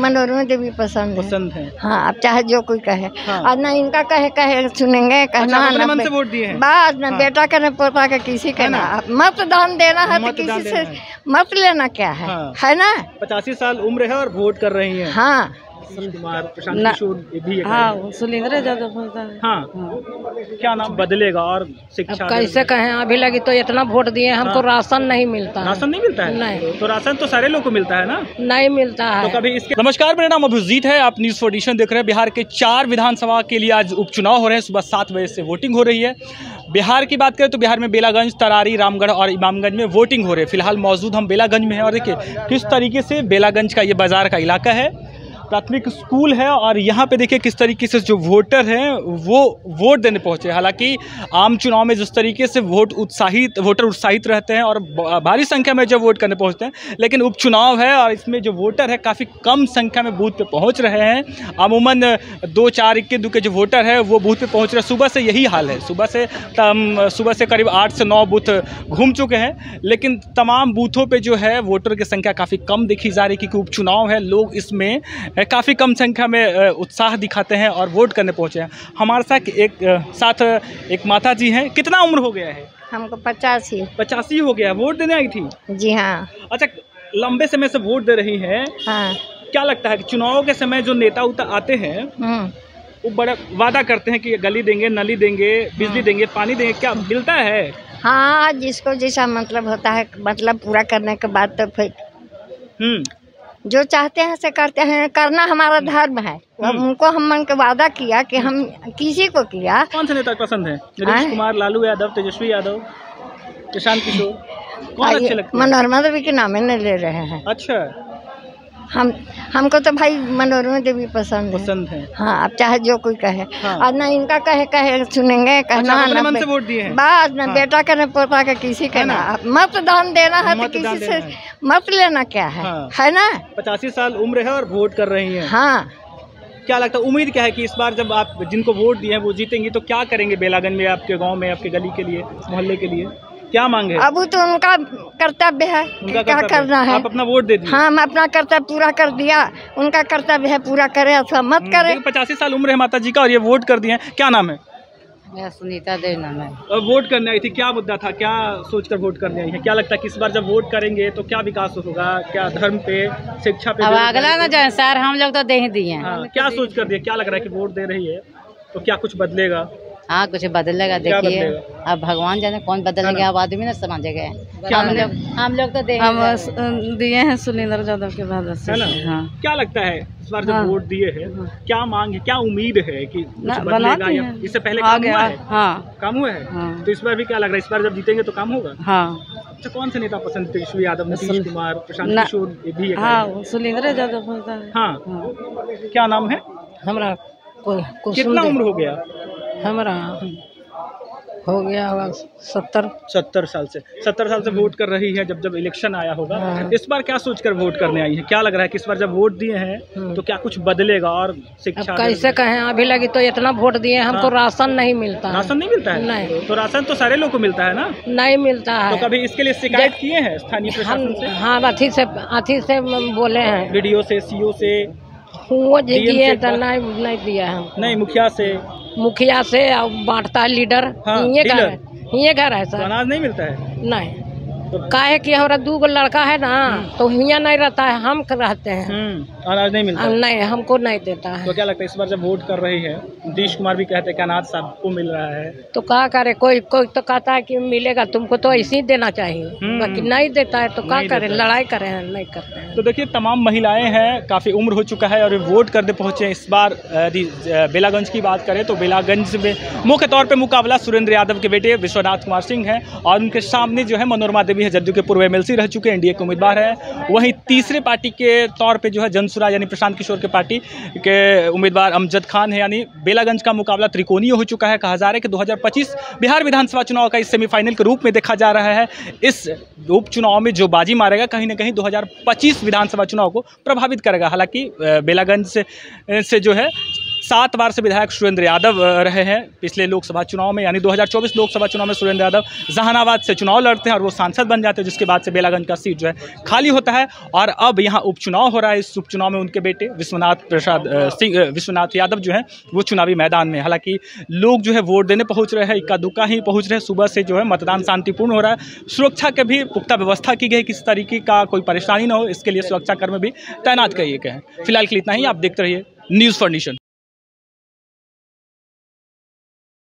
मनोरमा देवी पसंद है। हाँ, अब चाहे जो कोई कहे। हाँ। और ना इनका कहे सुनेंगे, कहना अपने मन से वोट दिए हैं। बस न बेटा का न पोता का किसी का ना। मतदान देना है तो किसी से मत लेना क्या है, है ना। 85 साल उम्र है और वोट कर रही हैं। हाँ, कुमार, प्रशांत किशोर भी है। हाँ, सुलेंद्र यादव होता है। हाँ, क्या नाम बदलेगा और शिक्षा कैसे कहें, अभी लगी तो इतना वोट दिए हमको राशन नहीं मिलता है। राशन नहीं मिलता है? नहीं। तो राशन तो सारे लोग को मिलता है ना? नहीं मिलता है। तो कभी इसके नमस्कार, मेरा नाम अभिजीत है, आप न्यूज़ एडिशन देख रहे हैं। बिहार के 4 विधानसभा के लिए आज उपचुनाव हो रहे हैं। सुबह 7 बजे से वोटिंग हो रही है। बिहार की बात करें तो बिहार में बेलागंज, तरारी, रामगढ़ और इमामगंज में वोटिंग हो रही है। फिलहाल मौजूद हम बेलागंज में हैं और देखिए किस तरीके से बेलागंज का ये बाजार का इलाका है, प्राथमिक स्कूल है और यहाँ पे देखिए किस तरीके से जो वोटर हैं वो वोट देने पहुँचे। हालांकि आम चुनाव में जिस तरीके से वोटर उत्साहित रहते हैं और भारी संख्या में जब वोट करने पहुँचते हैं, लेकिन उपचुनाव है और इसमें जो वोटर है काफ़ी कम संख्या में बूथ पे पहुँच रहे हैं। अमूमन 2-4 इक्के दुक्के जो वोटर है वो बूथ पे पहुँच रहे हैं। सुबह से यही हाल है। सुबह से करीब 8 से 9 बूथ घूम चुके हैं, लेकिन तमाम बूथों पर जो है वोटर की संख्या काफ़ी कम देखी जा रही है, क्योंकि उपचुनाव है। लोग इसमें काफ़ी कम संख्या में उत्साह दिखाते हैं और वोट करने पहुंचे हैं। हमारे साथ एक माता जी हैं। कितना उम्र हो गया है? हमको 85 हो गया। वोट देने आई थी? जी हाँ। अच्छा, लंबे समय से वोट दे रही हैं। हाँ। क्या लगता है कि चुनाव के समय जो नेता उता आते हैं वो बड़ा वादा करते हैं कि गली देंगे, नली देंगे, बिजली देंगे, पानी देंगे, क्या मिलता है? हाँ, जिसको जैसा मतलब होता है, मतलब पूरा करने के बाद तो फिर जो चाहते हैं से करते हैं। करना हमारा धर्म है। अब उनको हम मन के वादा किया कि हम किसी को किया। कौन से नेता पसंद है? नीतीश कुमार, लालू यादव, तेजस्वी यादव, प्रशांत किशोर, कौन अच्छे लगते हैं? मनोरमा देवी के नाम नहीं ले रहे हैं। अच्छा, हमको तो भाई मनोरमा देवी पसंद है। हाँ, अब चाहे जो कोई कहे। हाँ। और ना इनका कहे सुनेंगे, कहना अपने मन से वोट दिए हैं। बस न बेटा का न पोता का किसी का ना। मतदान देना है तो किसी से मत लेना क्या है, है ना। 85 साल उम्र है और वोट कर रही हैं। हाँ। क्या लगता है, उम्मीद क्या है कि इस बार जब आप जिनको वोट दिए हैं वो जीतेंगी, तो क्या करेंगे बेलागंज में, आपके गांव में, आपके गली के लिए, मोहल्ले के लिए? क्या मांगे? अब तो उनका कर्तव्य है, क्या करना है। आप अपना वोट दे दिए? हाँ, मैं अपना कर्तव्य पूरा कर दिया। उनका कर्तव्य है पूरा करे अथवा मत करे। 85 साल उम्र है माता जी का और ये वोट कर दिए हैं। क्या नाम है? मैं सुनीता देवी नाम है। वोट करने आई थी, क्या मुद्दा था, क्या सोचकर वोट करने आई है? क्या लगता है कि इस बार जब वोट करेंगे तो क्या विकास होगा? क्या धर्म पे, शिक्षा पे? अब अगला ना जाए सर, हम लोग तो दे ही दिए हैं। क्या सोच कर दिया? क्या लग रहा है कि वोट दे रही है तो क्या कुछ बदलेगा? हाँ, कुछ बदलेगा। देखिए, अब भगवान जाने कौन बदलेंगे, अब आदमी ना समझेगा। हम लोग तो दिए हैं सुलेंद्र यादव के बाद से। हाँ। क्या लगता है इस बार जब वोट दिए हैं क्या मांग है, क्या उम्मीद है कि कुछ बदलेगा या इससे पहले काम हुआ है? हाँ, काम हुआ है। तो इस बार भी क्या लग रहा है, इस बार जब जीतेंगे तो काम होगा? हाँ। अच्छा, कौन से नेता पसंद? तेजस्वी यादव, नीतीश कुमार, प्रशांत किशोर भी है? हाँ, सुलेंद्र यादव होता है। हाँ। क्या नाम है? हमारा कितना उम्र हो गया? हमारा हो गया होगा 70 साल से। 70 साल से वोट कर रही है। जब इलेक्शन आया होगा, इस बार क्या सोचकर वोट करने आई है? क्या लग रहा है कि इस बार जब वोट दिए हैं तो क्या कुछ बदलेगा और शिक्षा? कैसे कहें, अभी लगी तो इतना वोट दिए हमको राशन नहीं मिलता है। राशन नहीं मिलता है? नहीं। तो राशन तो सारे लोग को मिलता है ना? नहीं मिलता है। तो कभी इसके लिए शिकायत किए हैं स्थानीय प्रशासन से? हाँ, अथी से बोले हैं, वीडियो से, सीओ से, वो दिए तो नहीं दिया है। नहीं, मुखिया से बांटता है लीडर। ये घर है सर। तो अनाज नहीं मिलता है? नहीं। काहे कि हमारा 2 लड़का है ना, तो हियाँ नहीं रहता है, हम रहते हैं। अनाज नहीं मिलता? नहीं, हमको नहीं देता है। तो क्या लगता है इस बार जब वोट कर रही है, नीतीश कुमार भी कहते हैं कि अनाज सबको मिल रहा है, तो क्या करे? कोई तो कहता है कि मिलेगा तुमको, तो ऐसे ही देना चाहिए। बाकी नहीं देता है तो क्या करे? लड़ाई करे हैं, नहीं करते हैं। तो देखिए तमाम महिलाएं हैं, काफ़ी उम्र हो चुका है और वोट करने पहुंचे। इस बार बेलागंज की बात करें तो बेलागंज में मुख्य तौर पर मुकाबला सुरेंद्र यादव के बेटे विश्वनाथ कुमार सिंह है और उनके सामने जो है मनोरमा देवी है, जदयू के पूर्व MLC रह चुके, एनडीए के उम्मीदवार है। वहीं तीसरे पार्टी के तौर पे जो है जनसुरा यानी प्रशांत किशोर के पार्टी के उम्मीदवार अमजद खान है। यानी बेलागंज का मुकाबला त्रिकोणीय हो चुका है। कहा जा रहा है कि 2025 बिहार विधानसभा चुनाव का इस सेमीफाइनल के रूप में देखा जा रहा है। इस उपचुनाव में जो बाजी मारेगा कहीं ना कहीं 2025 विधानसभा चुनाव को प्रभावित करेगा। हालांकि बेलागंज से जो है 7 बार से विधायक सुरेंद्र यादव रहे हैं पिछले लोकसभा चुनाव में, यानी 2024 लोकसभा चुनाव में सुरेंद्र यादव जहानाबाद से चुनाव लड़ते हैं और वो सांसद बन जाते हैं, जिसके बाद से बेलागंज का सीट जो है खाली होता है। और अब यहाँ उपचुनाव हो रहा है। इस उपचुनाव में उनके बेटे विश्वनाथ यादव जो है वो चुनावी मैदान में। हालांकि लोग जो है वोट देने पहुँच रहे हैं, इक्का दुक्का ही पहुँच रहे हैं। सुबह से जो है मतदान शांतिपूर्ण हो रहा है। सुरक्षा के भी पुख्ता व्यवस्था की गई, किसी तरीके का कोई परेशानी न हो, इसके लिए सुरक्षा कर्मी भी तैनात किए गए हैं। फिलहाल के लिए इतना ही। आप देखते रहिए न्यूज़ फॉर नेशन।